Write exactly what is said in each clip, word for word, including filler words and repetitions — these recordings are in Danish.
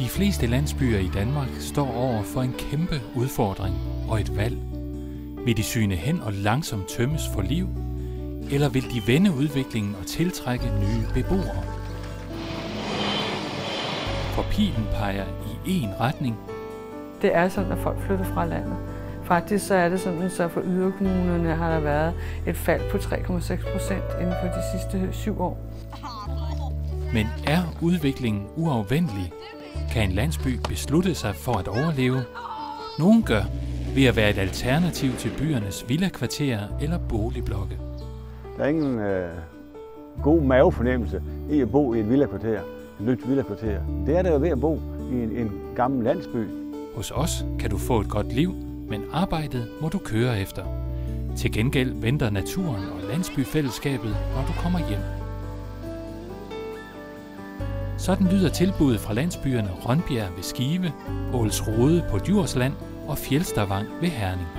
De fleste landsbyer i Danmark står over for en kæmpe udfordring og et valg. Vil de syne hen og langsomt tømmes for liv, eller vil de vende udviklingen og tiltrække nye beboere? For pilen peger i én retning. Det er sådan, at folk flytter fra landet. Faktisk så er det sådan, at så for yderkommunerne har der været et fald på tre komma seks procent inden for de sidste syv år. Men er udviklingen uafvendelig? Kan en landsby beslutte sig for at overleve? Nogen gør ved at være et alternativ til byernes villakvarterer eller boligblokke. Der er ingen øh, god mavefornemmelse i at bo i et villakvarter, et nyt villakvarter. Det er der jo ved at bo i en, en gammel landsby. Hos os kan du få et godt liv, men arbejdet må du køre efter. Til gengæld venter naturen og landsbyfællesskabet, når du kommer hjem. Sådan lyder tilbuddet fra landsbyerne Rønbjerg ved Skive, Ålsrode på Djursland og Fjelstervang ved Herning.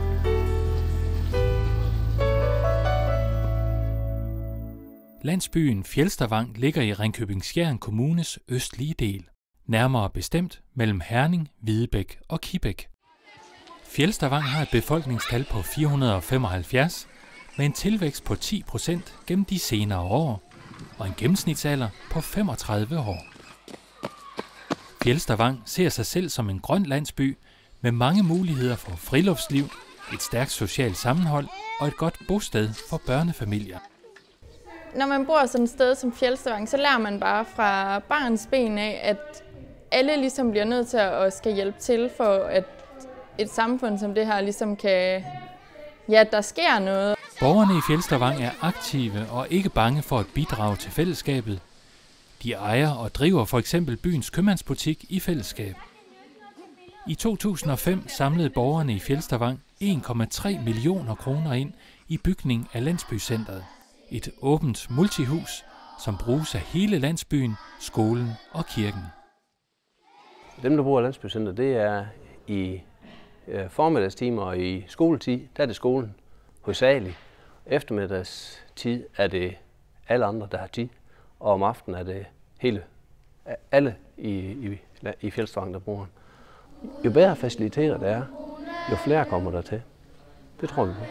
Landsbyen Fjelstervang ligger i Ringkøbing-Skjern Kommunes østlige del, nærmere bestemt mellem Herning, Hvidebæk og Kibæk. Fjelstervang har et befolkningstal på fire hundrede og femoghalvfjerds, med en tilvækst på ti procent gennem de senere år, og en gennemsnitsalder på femogtredive år. Fjelstervang ser sig selv som en grøn landsby med mange muligheder for friluftsliv, et stærkt socialt sammenhold og et godt bosted for børnefamilier. Når man bor sådan et sted som Fjelstervang, så lærer man bare fra barns ben af, at alle ligesom bliver nødt til at skal hjælpe til, for at et samfund som det her ligesom kan, ja, der sker noget. Borgerne i Fjelstervang er aktive og ikke bange for at bidrage til fællesskabet. De ejer og driver for eksempel byens købmandsbutik i fællesskab. I to tusind og fem samlede borgerne i Fjelstervang en komma tre millioner kroner ind i bygning af landsbycentret. Et åbent multihus, som bruges af hele landsbyen, skolen og kirken. Dem, der bruger landsbycentret, det er i formiddagstimer og i skoletid, der er det skolen hovedsageligt. Eftermiddagstid er det alle andre, der har tid, og om aftenen er det hele, alle i, i, i Fjelstervang, der bruger. Jo bedre faciliteter der er, jo flere kommer der til. Det tror vi på.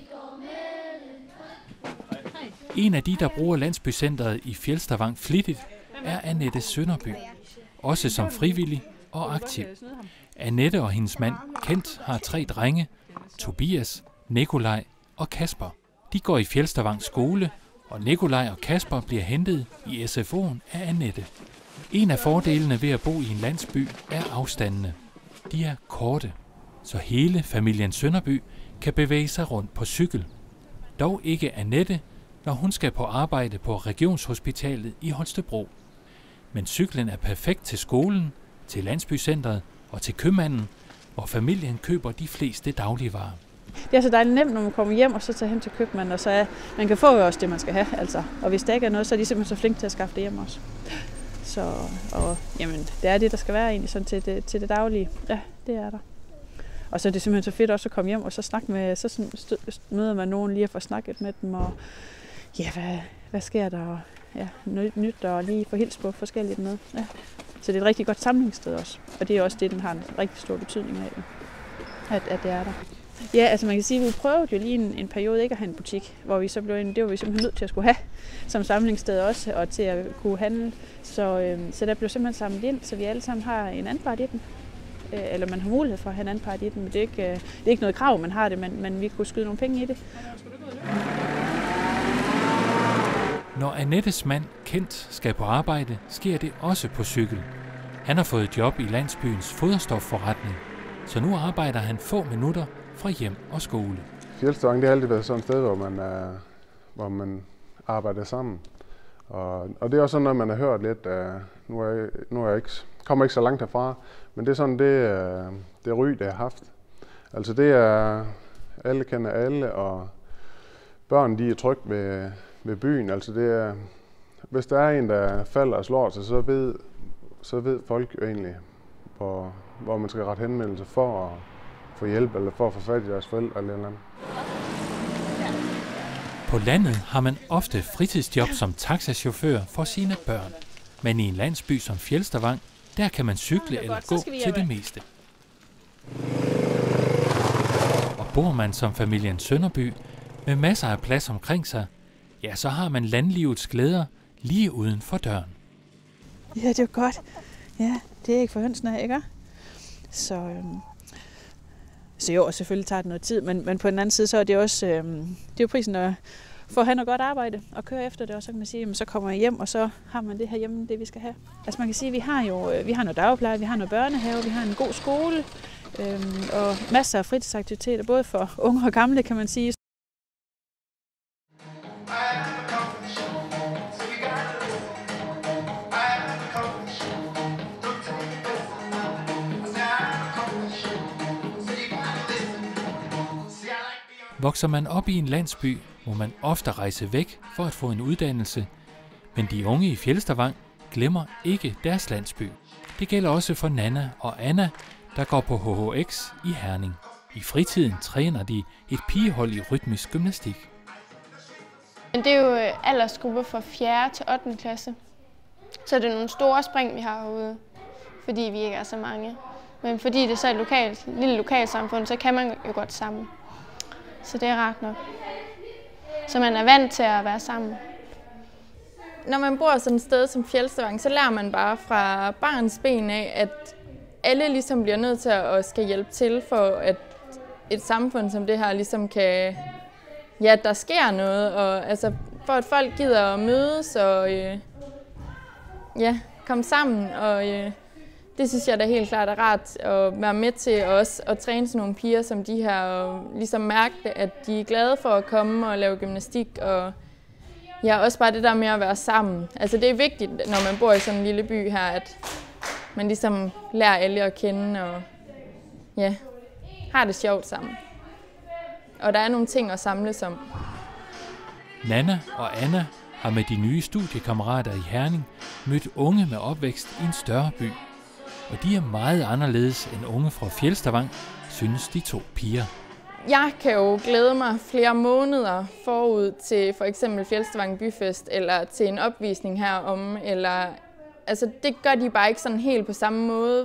En af de, der bruger landsbycentret i Fjelstervang flittigt, er Annette Sønderby, også som frivillig og aktiv. Annette og hendes mand Kent har tre drenge, Tobias, Nikolaj og Kasper. De går i Fjelstervang skole, og Nikolaj og Kasper bliver hentet i S F O'en af Annette. En af fordelene ved at bo i en landsby er afstandene. De er korte, så hele familien Sønderby kan bevæge sig rundt på cykel. Dog ikke Annette, når hun skal på arbejde på Regionshospitalet i Holstebro. Men cyklen er perfekt til skolen, til landsbycentret og til købmanden, hvor familien køber de fleste dagligvarer. Det er så dejligt nemt, når man kommer hjem og så tager hen til købmanden, og så er, man kan få jo også det, man skal have. Altså. Og hvis der ikke er noget, så er de simpelthen så flinke til at skaffe det hjem også. Så og, jamen, det er det, der skal være egentlig sådan til, det, til det daglige. Ja, det er der. Og så er det simpelthen så fedt også at komme hjem og så snakke med, så sådan, møder man nogen lige at få snakket med dem, og ja, hvad, hvad sker der? Og, ja, nyt, nyt og lige få hils på forskelligt med. Ja. Så det er et rigtig godt samlingssted også, og det er også det, den har en rigtig stor betydning af, at, at det er der. Ja, altså man kan sige, at vi prøvede jo lige en, en periode ikke at have en butik, hvor vi så blev en, det var vi simpelthen nødt til at skulle have som samlingssted også, og til at kunne handle. Så, øhm, så der blev simpelthen samlet ind, så vi alle sammen har en anpart i den. Øh, eller man har mulighed for at have en anpart i den, men det er ikke, øh, det er ikke noget krav, man har det, men, men vi kunne skyde nogle penge i det. Når Annettes mand Kent skal på arbejde, sker det også på cykel. Han har fået job i landsbyens foderstofforretning, så nu arbejder han få minutter fra hjem og skole. Fjelstervang, det har altid været sådan et sted, hvor man, er, hvor man arbejder sammen. Og, og det er også sådan noget, man har hørt lidt. Uh, nu er jeg, nu er jeg ikke, kommer ikke så langt herfra, men det er sådan det, uh, det ry, det har haft. Altså det er, alle kender alle, og børn de er trygge ved, ved byen. Altså det er, hvis der er en, der falder og slår sig, så ved, så ved folk jo egentlig, hvor, hvor man skal rette henvendelse for at få hjælp, eller for at få fat i deres forældre eller andet. På landet har man ofte fritidsjob som taxachauffør for sine børn. Men i en landsby som Fjelstervang, Der kan man cykle eller gå til det meste. Og bor man som familien Sønderby med masser af plads omkring sig, ja, så har man landlivets glæder lige uden for døren. Ja, det er godt. Ja, det er ikke for hønsene, ikke? Så, øhm, så jo, selvfølgelig tager det noget tid, men, men på den anden side, så er det også øhm, det er jo prisen at få at have noget godt arbejde og køre efter det, og så kan man sige, jamen, så kommer jeg hjem, og så har man det her hjemme, det vi skal have. Altså man kan sige, vi har jo vi har noget dagpleje, vi har noget børnehave, vi har en god skole, øhm, og masser af fritidsaktiviteter, både for unge og gamle, kan man sige. Vokser man op i en landsby, må man ofte rejse væk for at få en uddannelse, men de unge i Fjelstervang glemmer ikke deres landsby. Det gælder også for Nanna og Anna, der går på H H X i Herning. I fritiden træner de et pigehold i rytmisk gymnastik. Det er jo aldersgrupper fra fjerde til ottende klasse, så det er nogle store spring, vi har herude, fordi vi ikke er så mange. Men fordi det er så et lokalt, lille lokalsamfund, så kan man jo godt sammen. Så det er rart nok. Så man er vant til at være sammen. Når man bor sådan et sted som Fjelstervang, så lærer man bare fra barns ben af, at alle ligesom bliver nødt til at skal hjælpe til, for at et samfund som det her ligesom kan, ja, der sker noget, og altså for at folk gider at mødes og øh, ja, komme sammen, og øh, det synes jeg da helt klart er rart at være med til også at træne sådan nogle piger som de her, og ligesom mærke, at de er glade for at komme og lave gymnastik, og ja, også bare det der med at være sammen. Altså det er vigtigt, når man bor i sådan en lille by her, at man ligesom lærer alle at kende, og ja, har det sjovt sammen. Og der er nogle ting at samles om. Nanna og Anna har med de nye studiekammerater i Herning mødt unge med opvækst i en større by. Og de er meget anderledes end unge fra Fjelstervang, synes de to piger. Jeg kan jo glæde mig flere måneder forud til for eksempel Fjelstervang Byfest, eller til en opvisning herom, eller altså det gør de bare ikke sådan helt på samme måde.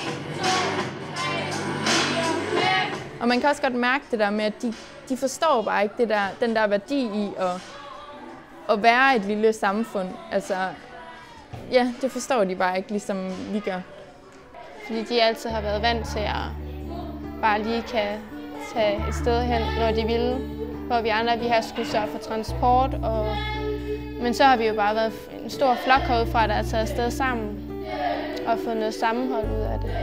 Og man kan også godt mærke det der med, at de, de forstår bare ikke det der, den der værdi i at, at være et lille samfund. Altså, ja, det forstår de bare ikke, ligesom vi gør. Fordi de altid har været vant til at bare lige kan tage et sted hen, når de ville. Hvor vi andre, vi har skulle sørge for transport. Og men så har vi jo bare været en stor flok herudefra, der er taget afsted sammen og fået noget sammenhold ud af det.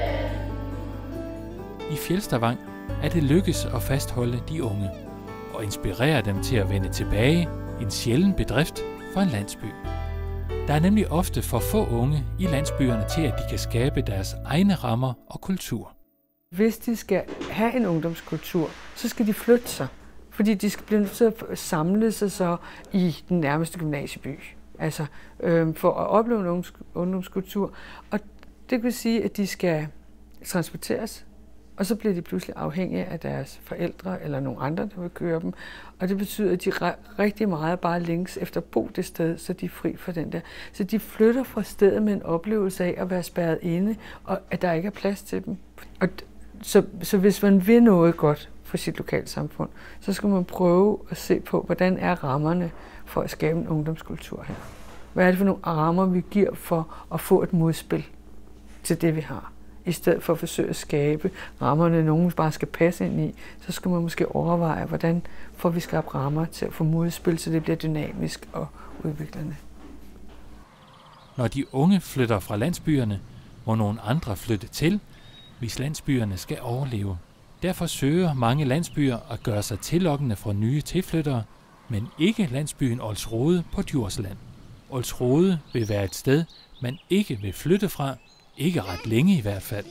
I Fjelstervang er det lykkes at fastholde de unge og inspirere dem til at vende tilbage, en sjælden bedrift for en landsby. Der er nemlig ofte for få unge i landsbyerne til, at de kan skabe deres egne rammer og kultur. Hvis de skal have en ungdomskultur, så skal de flytte sig, fordi de skal blive nødt til at samle sig så i den nærmeste gymnasieby, altså øh, for at opleve en ungdomskultur. Og det vil sige, at de skal transporteres, og så bliver de pludselig afhængige af deres forældre eller nogle andre, der vil køre dem. Og det betyder, at de rigtig meget bare længes efter at bo det sted, så de er fri for den der. Så de flytter fra stedet med en oplevelse af at være spærret inde, og at der ikke er plads til dem. Og så, så hvis man vil noget godt for sit lokalsamfund, så skal man prøve at se på, hvordan er rammerne for at skabe en ungdomskultur her. Hvad er det for nogle rammer, vi giver for at få et modspil til det, vi har? I stedet for at forsøge at skabe rammerne, nogen bare skal passe ind i, så skal man måske overveje, hvordan får vi skabt rammer til at få modspil, så det bliver dynamisk og udviklende. Når de unge flytter fra landsbyerne, må nogle andre flytte til, hvis landsbyerne skal overleve. Derfor søger mange landsbyer at gøre sig tillokkende for nye tilflyttere, men ikke landsbyen Olsrode på Djursland. Olsrode vil være et sted, man ikke vil flytte fra, ikke ret længe i hvert fald.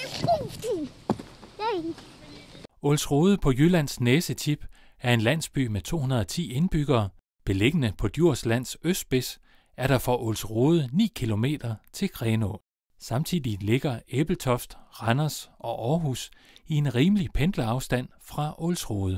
Olsrode på Jyllands næsetip er en landsby med to hundrede og ti indbyggere. Beliggende på Djurslands østspids er der fra Olsrode ni kilometer til Grenaa. Samtidig ligger Ebeltoft, Randers og Aarhus i en rimelig pendlerafstand fra Olsrode.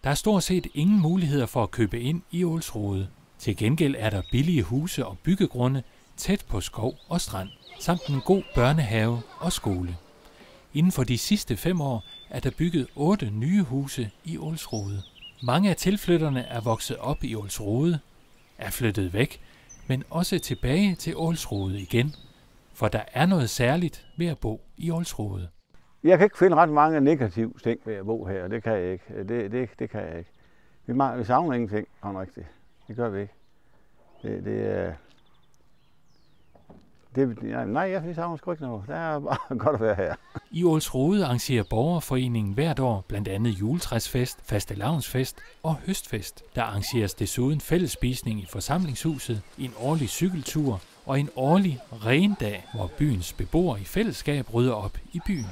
Der er stort set ingen muligheder for at købe ind i Ålsrode. Til gengæld er der billige huse og byggegrunde tæt på skov og strand, samt en god børnehave og skole. Inden for de sidste fem år er der bygget otte nye huse i Ålsrode. Mange af tilflytterne er vokset op i Ålsrode, er flyttet væk, men også tilbage til Ålsrode igen, for der er noget særligt ved at bo i Ålsrode. Jeg kan ikke finde ret mange negative ting ved at bo her, det kan jeg ikke. Det, det, det kan jeg ikke. Vi, vi savner ingenting, han rigtigt. Det gør vi ikke. Det, det er... Det, nej, jeg savner sgu ikke noget. Det er bare godt at være her. I Ålsrode arrangerer borgerforeningen hvert år blandt andet juletræsfest, fastelavnsfest og høstfest. Der arrangeres desuden fællesspisning i forsamlingshuset, en årlig cykeltur og en årlig rendag, hvor byens beboere i fællesskab rydder op i byen.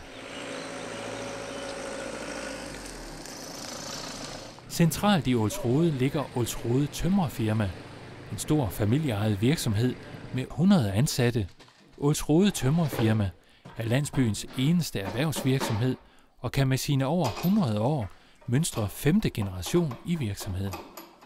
Centralt i Ålsrode ligger Ålsrode Tømrerfirma, en stor familieejet virksomhed med hundrede ansatte. Ålsrode Tømrerfirma er landsbyens eneste erhvervsvirksomhed og kan med sine over hundrede år mønstre femte generation i virksomheden.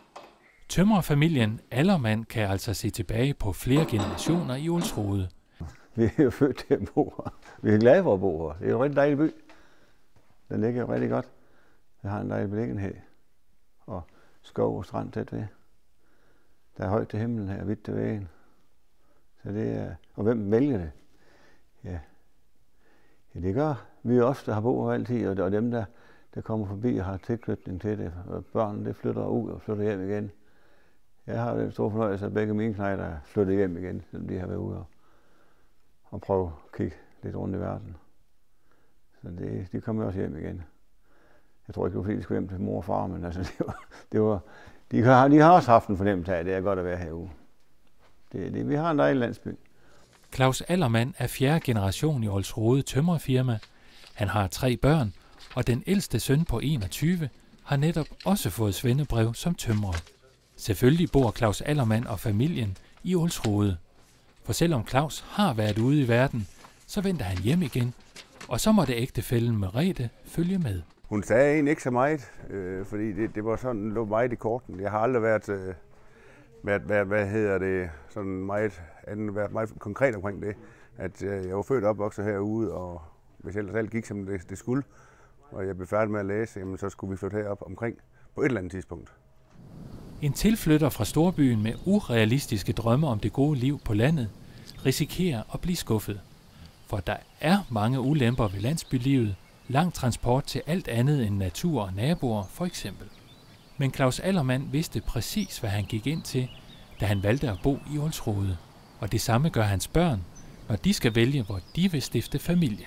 Tømrerfamilien Allermand kan altså se tilbage på flere generationer i Ålsrode. Vi er jo født til at bo her. Vi er glade for at bo her. Det er jo en rigtig dejlig by. Den ligger jo rigtig godt. Vi har en dejlig beliggenhed og skov og strand tæt ved. Der er højt til himlen her, vidt til vægen. Så det er, og hvem vælger det? Ja, ja det gør vi er os, der har boet her altid, og dem, der, der kommer forbi og har tilknytning til det. Og børnene, det flytter ud og flytter hjem igen. Jeg har den store fornøjelse, at begge mine knejder er flyttet hjem igen, selvom de har været ude og, og prøve at kigge lidt rundt i verden. Så det, de kommer også hjem igen. Jeg tror ikke, det var fordi, de skulle hjem til mor og far, men altså, det var, det var, de, har, de har også haft en fornemmelse af, at det er godt at være herude. Det, det, vi har en dejlig landsby. Claus Allermand er fjerde generation i Ålsrode Tømrerfirma. Han har tre børn, og den ældste søn på enogtyve har netop også fået svendebrev som tømrer. Selvfølgelig bor Claus Allermand og familien i Ålsrode. For selvom Claus har været ude i verden, så venter han hjem igen, og så måtte ægtefællen Merete følge med. Hun sagde egentlig ikke så meget, øh, fordi det, det var sådan lå meget i korten. Jeg har aldrig været, øh, været, været hvad hedder det, sådan meget, anden, været meget konkret omkring det. At øh, jeg var født og opvokset herude, og hvis ellers alt gik som det, det skulle, og jeg blev færdig med at læse, jamen, så skulle vi flytte herop omkring på et eller andet tidspunkt. En tilflytter fra storbyen med urealistiske drømme om det gode liv på landet risikerer at blive skuffet. For der er mange ulemper ved landsbylivet, lang transport til alt andet end natur og naboer for eksempel. Men Claus Allermand vidste præcis, hvad han gik ind til, da han valgte at bo i Ålsrode. Og det samme gør hans børn, når de skal vælge, hvor de vil stifte familie.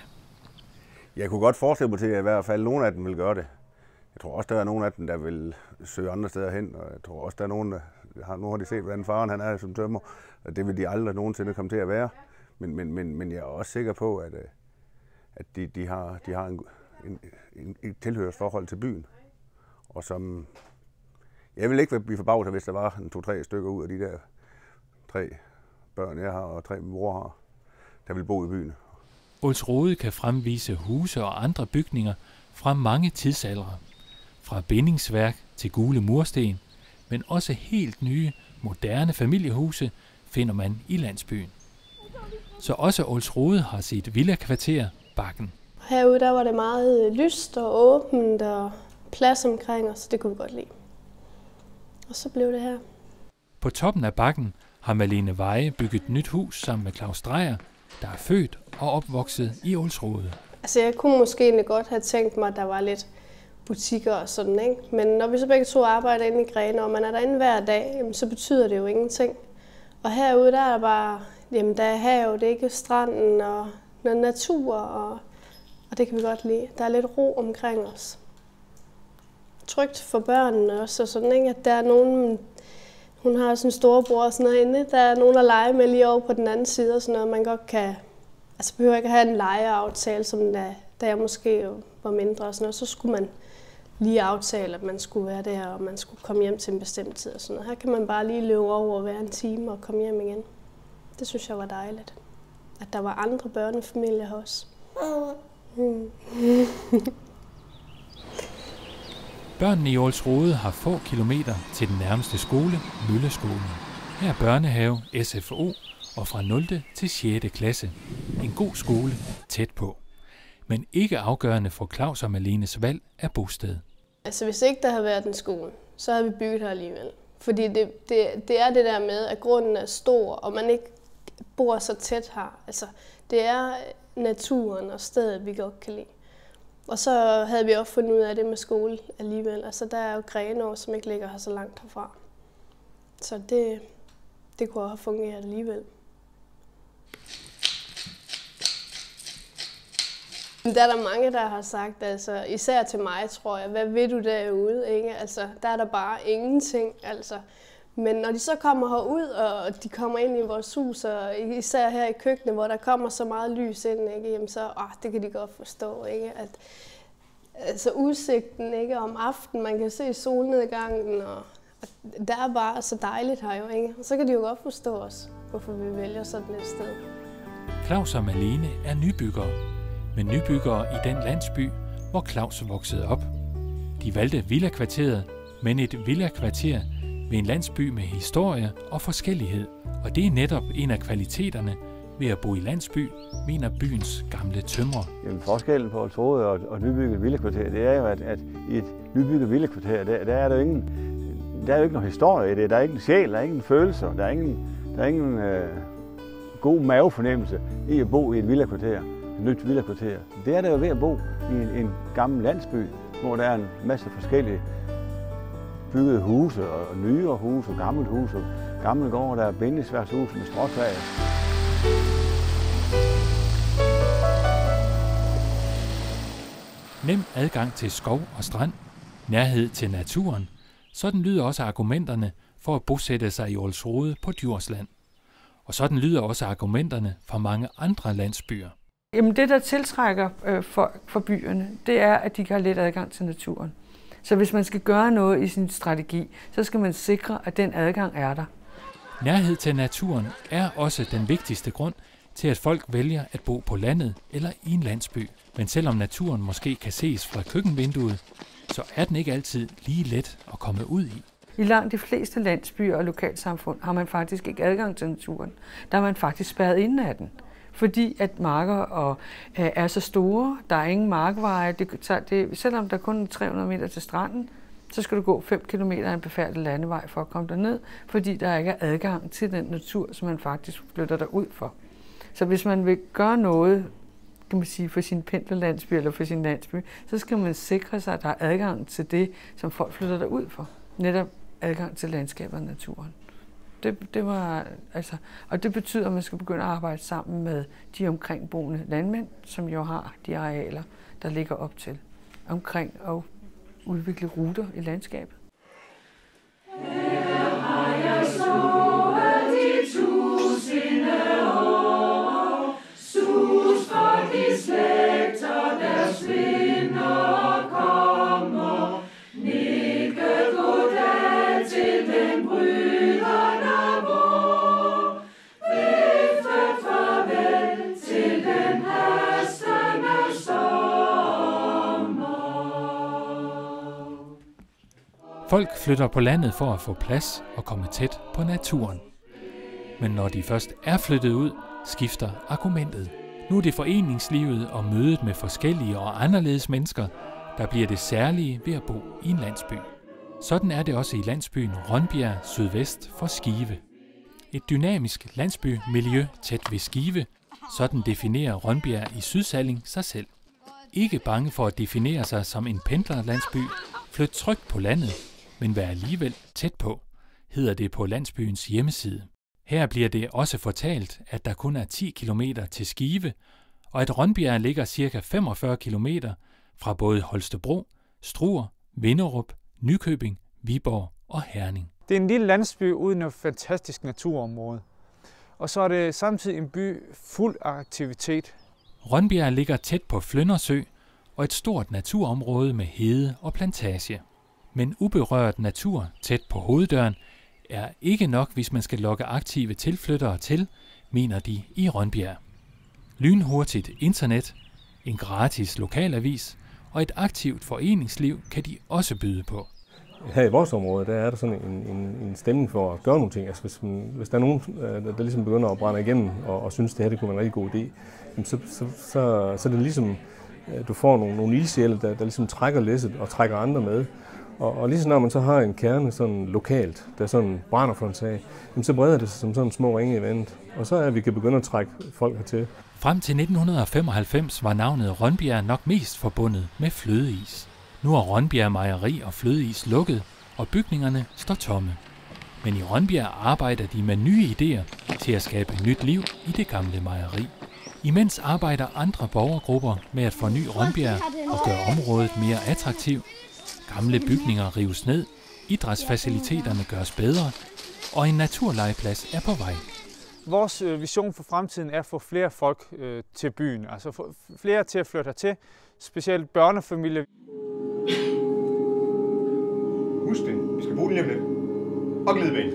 Jeg kunne godt forestille mig til, at i hvert fald nogle af dem vil gøre det. Jeg tror også, der er nogle af dem, der vil søge andre steder hen, og jeg tror også, der er nogen, der har, nu har de set, hvordan faren han er som tømrer, og det vil de aldrig nogensinde komme til at være. Men, men, men, men jeg er også sikker på, at, at de, de har, de har en, en, en, et tilhørsforhold til byen. Og som, jeg vil ikke blive forbavset, hvis der var en to-tre stykker ud af de der tre børn, jeg har, og tre mor har, der vil bo i byen. Ålsrode kan fremvise huse og andre bygninger fra mange tidsaldre. Fra bindingsværk til gule mursten, men også helt nye, moderne familiehuse finder man i landsbyen. Så også Ålsrode har sit villakvarter Bakken. Herude der var det meget lyst og åbent og plads omkring os, så det kunne vi godt lide. Og så blev det her. På toppen af Bakken har Malene Veje bygget et nyt hus sammen med Claus Dreyer, der er født og opvokset i Ålsrode. Altså jeg kunne måske egentlig godt have tænkt mig, at der var lidt butikker og sådan, ikke? Men når vi så begge to arbejder inde i Grene, og man er derinde hver dag, jamen, så betyder det jo ingenting. Og herude der er der bare, jamen der er hav, det er ikke stranden og noget natur, og, og det kan vi godt lide. Der er lidt ro omkring os. Trygt for børnene også, og sådan, ikke? At der er nogen, hun har også en storebror og sådan noget inde, der er nogen at lege med lige over på den anden side, og sådan noget, man godt kan, altså behøver ikke at have en legeaftale, som da, da jeg måske var mindre og sådan noget, så skulle man lige aftale, at man skulle være der, og man skulle komme hjem til en bestemt tid og sådan noget. Her kan man bare lige løbe over og være en time og komme hjem igen. Det synes jeg var dejligt. At der var andre børnefamilier her også. Mm. Børnene i Ålsrode har få kilometer til den nærmeste skole, Mølleskolen. Her er børnehave, S F O og fra nul til sjette klasse. En god skole tæt på. Men ikke afgørende for Claus og Malenes valg af bosted. Altså hvis ikke der havde været en skole, så havde vi bygget her alligevel. Fordi det, det, det er det der med, at grunden er stor, og man ikke bor så tæt her. Altså det er naturen og stedet, vi godt kan lide. Og så havde vi også fundet ud af det med skole alligevel. Altså der er jo Grenaa, som ikke ligger her så langt herfra. Så det, det kunne også have fungeret alligevel. Der er der mange, der har sagt, altså især til mig, tror jeg, hvad vil du derude, ikke? Altså, der er der bare ingenting, altså. Men når de så kommer herud, og de kommer ind i vores hus, og især her i køkkenet, hvor der kommer så meget lys ind, ikke? Jamen så, ah, det kan de godt forstå, ikke? At, altså udsigten, ikke? Om aftenen, man kan se solnedgangen, og, og der er bare så dejligt her jo, ikke? Og så kan de jo godt forstå os, hvorfor vi vælger sådan et sted. Claus og Malene er nybyggere, men nybyggere i den landsby, hvor Claus voksede op. De valgte villakvarteret, men et villakvarter ved en landsby med historie og forskellighed. Og det er netop en af kvaliteterne ved at bo i landsby, mener byens gamle tømrer. Jamen, forskellen på Ålsrode og, og nybygget villakvarter, det er jo, at, at i et nybygget villakvarter, der, der er der jo ingen, der er jo ikke nogen historie i det. Der er ingen sjæl, der er ingen følelser, der er ingen, der er ingen øh, god mavefornemmelse i at bo i et villakvarter. Et nyt villakvarter. Det er der jo ved at bo i en, en gammel landsby, hvor der er en masse forskellige byggede huse, og nyere huse, og gamle huse, og gamle gårde, der er bindesværkshuse med stråtag. Nem adgang til skov og strand, nærhed til naturen, sådan lyder også argumenterne for at bosætte sig i Ålsrode på Djursland. Og sådan lyder også argumenterne for mange andre landsbyer. Jamen det, der tiltrækker øh, folk for byerne, det er, at de kan have let adgang til naturen. Så hvis man skal gøre noget i sin strategi, så skal man sikre, at den adgang er der. Nærhed til naturen er også den vigtigste grund til, at folk vælger at bo på landet eller i en landsby. Men selvom naturen måske kan ses fra køkkenvinduet, så er den ikke altid lige let at komme ud i. I langt de fleste landsbyer og lokalsamfund har man faktisk ikke adgang til naturen. Der er man faktisk spærret inde af den. Fordi at marker og, øh, er så store, der er ingen markveje. Det, det, selvom der kun er tre hundrede meter til stranden, så skal du gå fem kilometer af en befærdet landevej for at komme derned, fordi der ikke er adgang til den natur, som man faktisk flytter derud for. Så hvis man vil gøre noget, kan man sige, for sin pendlerlandsby eller for sin landsby, så skal man sikre sig, at der er adgang til det, som folk flytter derud for. Netop adgang til landskabet og naturen. Det, det var, altså, og det betyder, at man skal begynde at arbejde sammen med de omkringboende landmænd, som jo har de arealer, der ligger op til omkring at udvikle ruter i landskabet. Folk flytter på landet for at få plads og komme tæt på naturen. Men når de først er flyttet ud, skifter argumentet. Nu er det foreningslivet og mødet med forskellige og anderledes mennesker, der bliver det særlige ved at bo i en landsby. Sådan er det også i landsbyen Rønbjerg sydvest for Skive. Et dynamisk landsbymiljø tæt ved Skive, sådan definerer Rønbjerg i Sydsalling sig selv. Ikke bange for at definere sig som en pendlerlandsby, flyt trygt på landet, men vær alligevel tæt på, hedder det på landsbyens hjemmeside. Her bliver det også fortalt, at der kun er ti kilometer til Skive, og at Rønbjerg ligger ca. femogfyrre kilometer fra både Holstebro, Struer, Vinderup, Nykøbing, Viborg og Herning. Det er en lille landsby uden et fantastisk naturområde, og så er det samtidig en by fuld af aktivitet. Rønbjerg ligger tæt på Flyndersø og et stort naturområde med hede og plantage. Men uberørt natur tæt på hoveddøren er ikke nok, hvis man skal lokke aktive tilflyttere til, mener de i Rønbjerg. Lynhurtigt internet, en gratis lokalavis og et aktivt foreningsliv kan de også byde på. Her i vores område, der er der sådan en, en, en stemning for at gøre nogle ting. Altså hvis, man, hvis der er nogen, der, der ligesom begynder at brænde igennem og, og synes, det her det kunne være en rigtig god idé, så, så, så, så er det ligesom, du får nogle, nogle ildsjæle, der, der ligesom trækker læsset og trækker andre med. Og, og lige så når man så har en kerne sådan lokalt, der sådan brænder for en sag, så breder det sig som sådan små ringe i vandet. Og så er at vi kan begynde at trække folk hertil. Frem til nitten femoghalvfems var navnet Rønbjerg nok mest forbundet med flødeis. Nu er Rønbjerg Mejeri og flødeis lukket, og bygningerne står tomme. Men i Rønbjerg arbejder de med nye idéer til at skabe nyt liv i det gamle mejeri. Imens arbejder andre borgergrupper med at forny Rønbjerg og gøre området mere attraktivt. Gamle bygninger rives ned, idrætsfaciliteterne gøres bedre, og en naturlegeplads er på vej. Vores vision for fremtiden er at få flere folk øh, til byen, altså få flere til at flytte hertil, specielt børnefamilier. Husk det, vi skal bruge den lige om lidt. Og glidebane.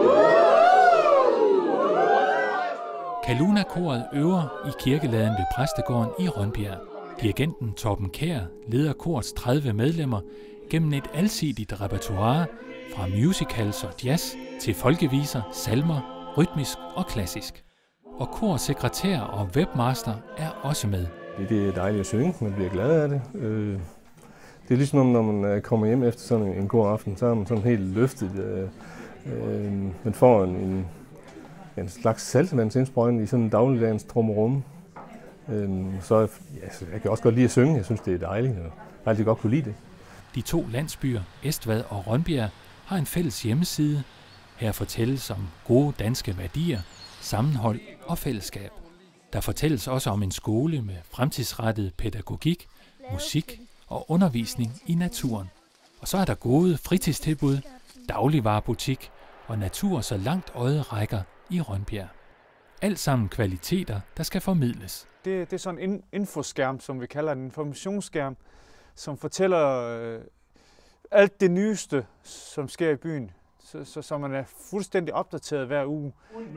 Kaluna-koret øver i kirkeladen ved Præstegården i Rønbjerg. Dirigenten Torben Kjær leder korets tredive medlemmer gennem et alsidigt repertoire fra musicals og jazz til folkeviser, salmer, rytmisk og klassisk. Og korsekretær og webmaster er også med. Det er dejligt at synge, man bliver glad af det. Det er ligesom når man kommer hjem efter sådan en god aften, så er man sådan helt løftet. Man får en, en, en slags saltvandsindsprøjtning i sådan en dagligdagens trummerum. Så ja, jeg kan også godt lide at synge, jeg synes det er dejligt, og jeg har altid godt kunne lide det. De to landsbyer, Estvad og Rønbjerg, har en fælles hjemmeside. Her fortælles om gode danske værdier, sammenhold og fællesskab. Der fortælles også om en skole med fremtidsrettet pædagogik, musik og undervisning i naturen. Og så er der gode fritidstilbud, dagligvarebutik og natur så langt øjet rækker i Rønbjerg. Alt sammen kvaliteter, der skal formidles. Det, det er sådan en infoskærm, som vi kalder en informationsskærm, som fortæller øh, alt det nyeste, som sker i byen, så, så, så man er fuldstændig opdateret hver uge.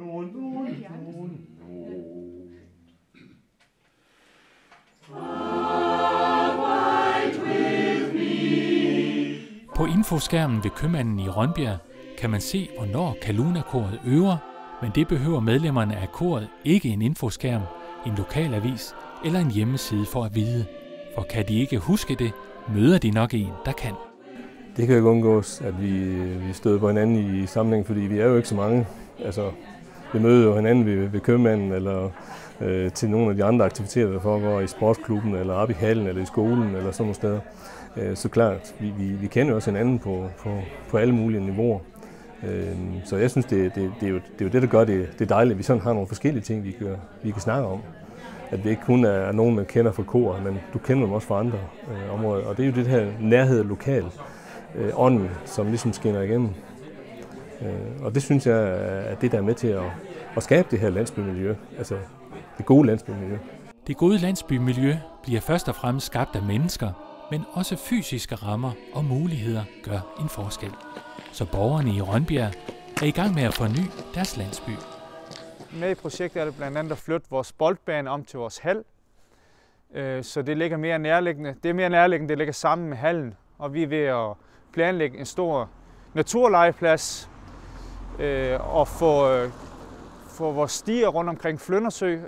På infoskærmen ved købmanden i Rønbjerg kan man se, hvornår Kaluna-koret øver, men det behøver medlemmerne af koret ikke en infoskærm, en lokalavis eller en hjemmeside for at vide. For kan de ikke huske det, møder de nok en, der kan. Det kan jo ikke undgås, at vi, vi støder på hinanden i sammenhæng, fordi vi er jo ikke så mange. Altså, vi møder jo hinanden ved, ved købmanden eller øh, til nogle af de andre aktiviteter, der foregår i sportsklubben, eller oppe i hallen, eller i skolen, eller sådan nogle steder. Øh, så klart, vi, vi, vi kender jo også hinanden på, på, på alle mulige niveauer. Øh, så jeg synes, det, det, det, er jo, det er jo det, der gør det, det dejligt, at vi sådan har nogle forskellige ting, vi kan, vi kan snakke om. At det ikke kun er nogen, man kender fra kor, men du kender dem også fra andre øh, områder. Og det er jo det her nærhed lokalt, øh, ånden, som ligesom skinner igennem. Øh, og det synes jeg er det, der er med til at, at skabe det her landsbymiljø, altså det gode landsbymiljø. Det gode landsbymiljø bliver først og fremmest skabt af mennesker, men også fysiske rammer og muligheder gør en forskel. Så borgerne i Rønbjerg er i gang med at forny deres landsby. Med i projektet er det blandt andet at flytte vores boldbane om til vores hal, så det ligger mere nærliggende. Det er mere nærliggende, det ligger sammen med hallen, og vi er ved at planlægge en stor naturlegeplads og få, få vores stier rundt omkring Flyndersø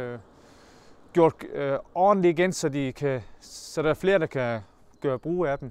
gjort ordentligt igen, så, de kan, så der er flere, der kan gøre brug af dem.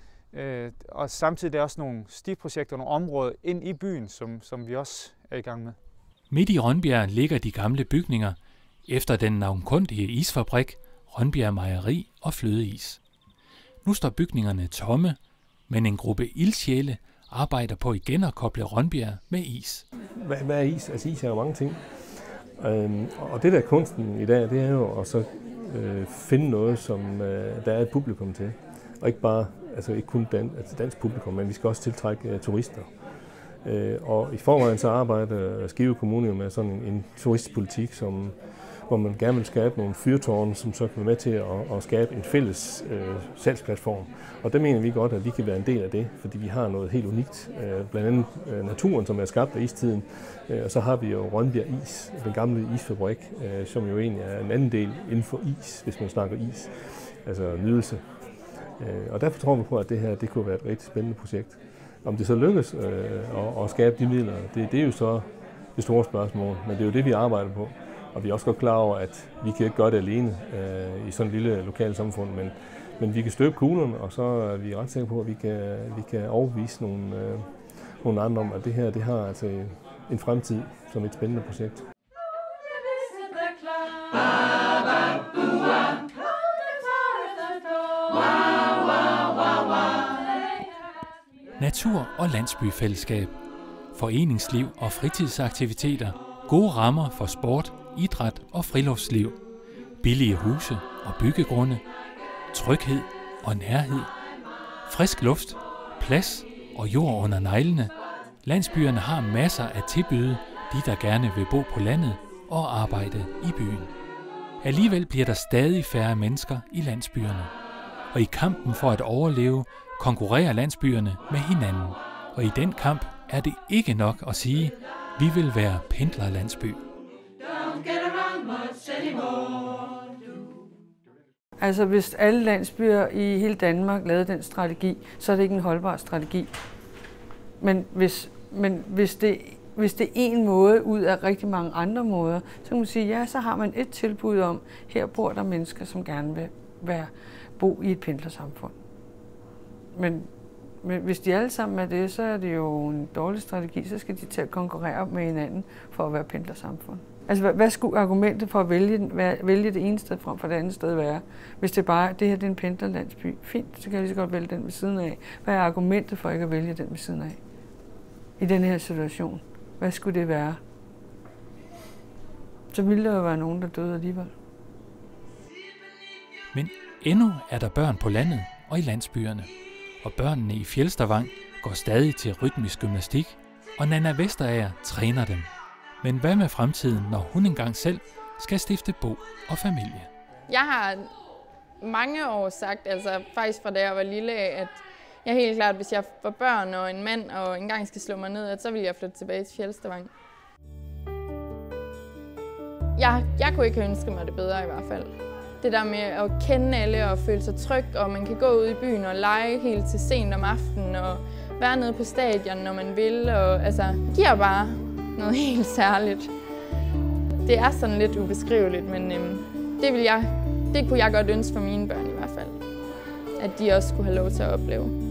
Og samtidig er der også nogle stiprojekter, nogle områder ind i byen, som, som vi også er i gang med. Midt i Rønbjerg ligger de gamle bygninger, efter den navnkundige isfabrik, Rønbjerg Mejeri og flødeis. Nu står bygningerne tomme, men en gruppe ildsjæle arbejder på igen at koble Rønbjerg med is. Hvad, hvad er is? Altså is er jo mange ting. Øhm, og det der kunsten i dag, det er jo at så, øh, finde noget, som øh, der er et publikum til. Og ikke bare, altså ikke kun dan, altså dansk publikum, men vi skal også tiltrække øh, turister. Øh, og i forvejen så arbejder Skive Kommune med sådan en, en turistpolitik, som, hvor man gerne vil skabe nogle fyrtårne, som så kan være med til at, at skabe en fælles øh, salgsplatform. Og der mener vi godt, at vi kan være en del af det, fordi vi har noget helt unikt. Øh, blandt andet øh, naturen, som er skabt af istiden. Øh, og så har vi jo Rønbjerg Is, den gamle isfabrik, øh, som jo egentlig er en anden del inden for is, hvis man snakker is. Altså nydelse. Og derfor tror vi på, at det her det kunne være et rigtig spændende projekt. Om det så lykkes øh, at, at skabe de midler, det, det er jo så det store spørgsmål, men det er jo det, vi arbejder på. Og vi er også godt klar over, at vi kan ikke gøre det alene øh, i sådan et lille lokalt samfund, men, men vi kan støbe kuglerne, og så er vi ret sikre på, at vi kan, vi kan overbevise nogle, øh, nogle andre om, at det her det har altså en fremtid som et spændende projekt. Natur- og landsbyfællesskab, foreningsliv og fritidsaktiviteter, gode rammer for sport, idræt og friluftsliv, billige huse og byggegrunde, tryghed og nærhed, frisk luft, plads og jord under neglene. Landsbyerne har masser at tilbyde de, der gerne vil bo på landet og arbejde i byen. Alligevel bliver der stadig færre mennesker i landsbyerne, og i kampen for at overleve konkurrerer landsbyerne med hinanden. Og i den kamp er det ikke nok at sige, vi vil være pendlerlandsby. Altså hvis alle landsbyer i hele Danmark lavede den strategi, så er det ikke en holdbar strategi. Men hvis, men hvis, det, hvis det er en måde ud af rigtig mange andre måder, så kan man sige, ja, så har man et tilbud om, her bor der mennesker, som gerne vil være, bo i et pendlersamfund. Men, men hvis de alle sammen er det, så er det jo en dårlig strategi, så skal de til at konkurrere med hinanden for at være pendlersamfund. Altså, hvad, hvad skulle argumentet for at vælge, vælge det ene sted frem for det andet sted være? Hvis det bare, det her det er en pendlerlandsby, fint, så kan jeg lige så godt vælge den ved siden af. Hvad er argumentet for ikke at vælge den ved siden af? I den her situation. Hvad skulle det være? Så ville der jo være nogen, der døde alligevel. Men endnu er der børn på landet og i landsbyerne. Og børnene i Fjelstervang går stadig til rytmisk gymnastik, og Nanna Vesterager træner dem. Men hvad med fremtiden, når hun engang selv skal stifte bo og familie? Jeg har mange år sagt, altså faktisk fra da jeg var lille, at jeg helt klart, hvis jeg får børn og en mand og engang skal slå mig ned, at så vil jeg flytte tilbage til Fjelstervang. Jeg, jeg kunne ikke ønske mig det bedre i hvert fald. Det der med at kende alle og føle sig tryg, og man kan gå ud i byen og lege helt til sent om aftenen og være nede på stadion, når man vil. Og, altså, det giver bare noget helt særligt. Det er sådan lidt ubeskriveligt, men øhm, det, vil jeg, det kunne jeg godt ønske for mine børn i hvert fald. At de også skulle have lov til at opleve.